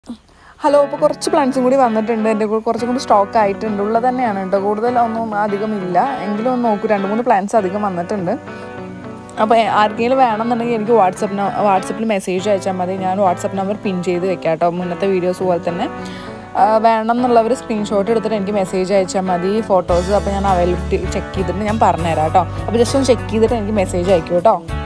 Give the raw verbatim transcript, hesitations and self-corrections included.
Hello, ഇപ്പോൾ കുറച്ച് പ്ലാന്റ്സും കൂടി വന്നിട്ടുണ്ട്. എൻ്റെ കൂടെ കുറച്ചും കൂടി സ്റ്റോക്ക് ആയിട്ടുണ്ട്. ഉള്ളത് തന്നെയാണ് കേട്ടോ, കൂടുതലൊന്നും അധികം ഇല്ല. എങ്കിലും ഒന്ന് നോക്കൂ, രണ്ട് മൂന്ന് പ്ലാന്റ്സ് അധികം വന്നിട്ടുണ്ട്. അപ്പോൾ ആർക്കെങ്കിലും വേണമെന്നുണ്ടെങ്കിൽ എനിക്ക് വാട്സപ്പ് വാട്സപ്പിൽ മെസ്സേജ് അയച്ചാൽ മതി. ഞാൻ വാട്സപ്പ് നമ്പർ പിൻ ചെയ്ത് വെക്കാം കേട്ടോ, മുന്നത്തെ വീഡിയോസ് പോലെ തന്നെ. വേണം എന്നുള്ളവർ സ്ക്രീൻഷോട്ട് എടുത്തിട്ട് എനിക്ക് മെസ്സേജ് അയച്ചാൽ മതി, ഫോട്ടോസ്. അപ്പോൾ ഞാൻ അവൈലബിലിറ്റി ചെക്ക് ചെയ്തിട്ട് ഞാൻ പറഞ്ഞുതരാം കേട്ടോ. അപ്പോൾ ജസ്റ്റ് ഒന്ന് ചെക്ക് ചെയ്തിട്ട് എനിക്ക് മെസ്സേജ് അയക്കും കേട്ടോ.